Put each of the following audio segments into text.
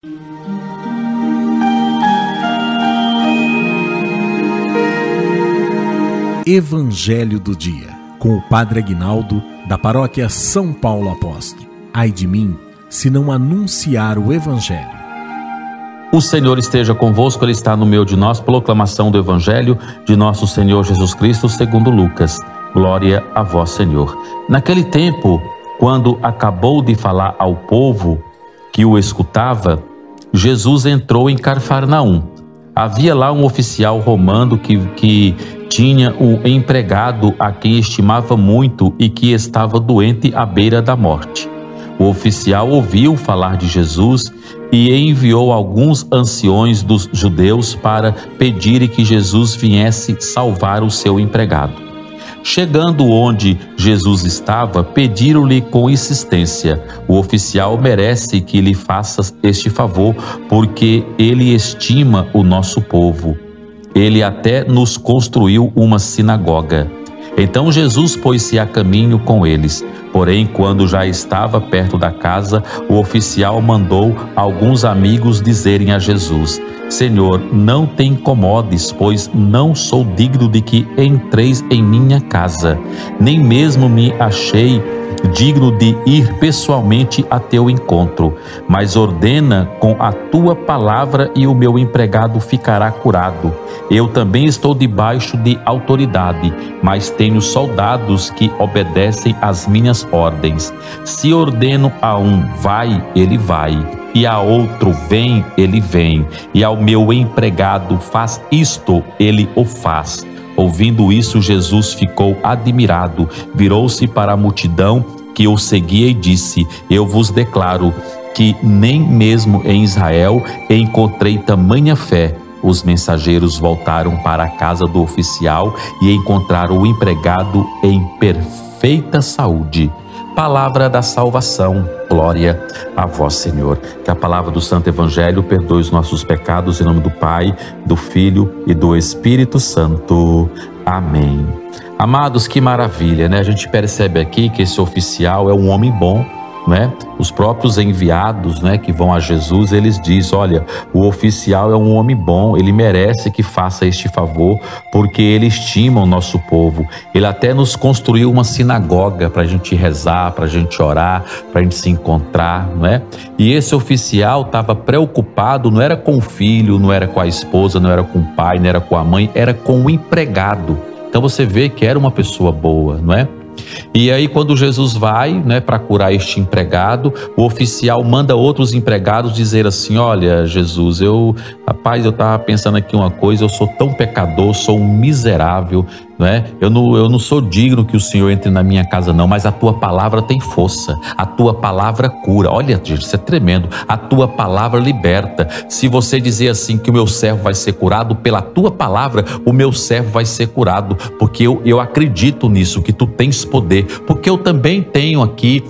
Evangelho do Dia, com o Padre Aguinaldo, da Paróquia São Paulo Apóstolo. Ai de mim, se não anunciar o Evangelho. O Senhor esteja convosco, Ele está no meio de nós. Proclamação do Evangelho de nosso Senhor Jesus Cristo segundo Lucas. Glória a vós, Senhor. Naquele tempo, quando acabou de falar ao povo que o escutava, Jesus entrou em Cafarnaum. Havia lá um oficial romano que tinha um empregado a quem estimava muito e que estava doente à beira da morte. O oficial ouviu falar de Jesus e enviou alguns anciões dos judeus para pedirem que Jesus viesse salvar o seu empregado. Chegando onde Jesus estava, pediram-lhe com insistência: o oficial merece que lhe faça este favor, porque ele estima o nosso povo. Ele até nos construiu uma sinagoga. Então Jesus pôs-se a caminho com eles. Porém, quando já estava perto da casa, o oficial mandou alguns amigos dizerem a Jesus: Senhor, não te incomodes, pois não sou digno de que entreis em minha casa. Nem mesmo me achei digno de ir pessoalmente a teu encontro, mas ordena com a tua palavra e o meu empregado ficará curado. Eu também estou debaixo de autoridade, mas tenho soldados que obedecem às minhas ordens. Se ordeno a um, vai, ele vai, e a outro, vem, ele vem, e ao meu empregado, faz isto, ele o faz. Ouvindo isso, Jesus ficou admirado, virou-se para a multidão que o seguia e disse: Eu vos declaro que nem mesmo em Israel encontrei tamanha fé. Os mensageiros voltaram para a casa do oficial e encontraram o empregado em perfeita saúde. Palavra da salvação, glória a vós, Senhor. Que a palavra do Santo Evangelho perdoe os nossos pecados, em nome do Pai, do Filho e do Espírito Santo. Amém. Amados, que maravilha, né? A gente percebe aqui que esse oficial é um homem bom, né? Os próprios enviados, né, que vão a Jesus, eles dizem: olha, o oficial é um homem bom, ele merece que faça este favor, porque ele estima o nosso povo. Ele até nos construiu uma sinagoga para a gente rezar, para a gente orar, para a gente se encontrar, não é? E esse oficial estava preocupado, não era com o filho, não era com a esposa, não era com o pai, não era com a mãe, era com o empregado. Então você vê que era uma pessoa boa, não é? E aí quando Jesus vai, né, para curar este empregado, o oficial manda outros empregados dizer assim: olha, Jesus, rapaz, eu estava pensando aqui uma coisa, eu sou tão pecador, sou um miserável, né? Eu não sou digno que o Senhor entre na minha casa não, mas a tua palavra tem força, a tua palavra cura. Olha, gente, isso é tremendo, a tua palavra liberta. Se você dizer assim que o meu servo vai ser curado, pela tua palavra o meu servo vai ser curado, porque eu acredito nisso, que tu tens poder, porque eu também tenho aqui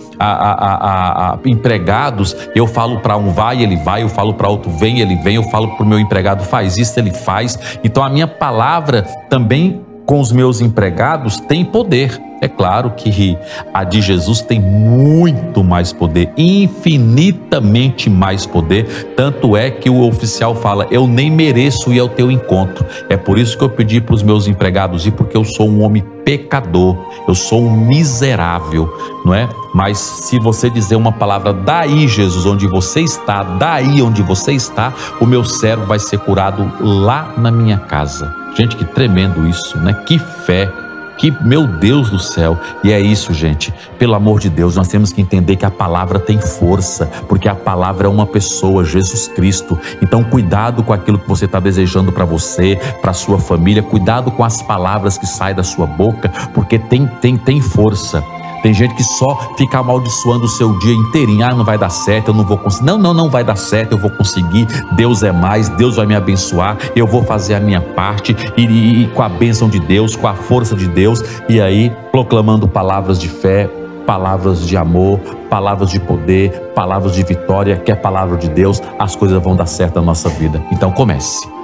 empregados. Eu falo para um vai, ele vai, eu falo para outro vem, ele vem, eu falo para o meu empregado faz isso, ele faz. Então a minha palavra também com os meus empregados tem poder. É claro que a de Jesus tem muito mais poder, infinitamente mais poder, tanto é que o oficial fala: eu nem mereço ir ao teu encontro. É por isso que eu pedi para os meus empregados ir, porque eu sou um homem pecador, eu sou um miserável, não é? Mas se você dizer uma palavra, daí Jesus, onde você está, daí onde você está, o meu servo vai ser curado lá na minha casa. Gente, que tremendo isso, né? Que fé! Que, meu Deus do céu. E é isso, gente, pelo amor de Deus, nós temos que entender que a palavra tem força, porque a palavra é uma pessoa, Jesus Cristo. Então cuidado com aquilo que você está desejando para você, para sua família. Cuidado com as palavras que saem da sua boca, porque tem força. Tem gente que só fica amaldiçoando o seu dia inteirinho. Não vai dar certo, eu não vou conseguir. Não vai dar certo, eu vou conseguir. Deus é mais, Deus vai me abençoar. Eu vou fazer a minha parte e com a bênção de Deus, com a força de Deus. E aí, proclamando palavras de fé, palavras de amor, palavras de poder, palavras de vitória, que é a palavra de Deus, as coisas vão dar certo na nossa vida. Então comece.